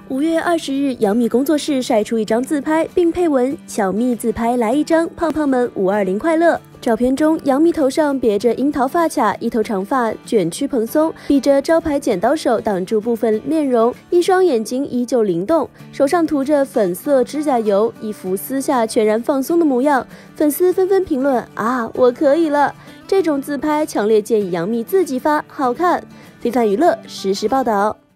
5月20日，杨幂工作室晒出一张自拍，并配文“小蜜自拍来一张，胖胖们520快乐”。照片中，杨幂头上别着樱桃发卡，一头长发卷曲蓬松，比着招牌剪刀手挡住部分面容，一双眼睛依旧灵动，手上涂着粉色指甲油，一副私下全然放松的模样。粉丝纷纷评论：“啊，我可以了！”这种自拍强烈建议杨幂自己发，好看。非凡娱乐实时报道。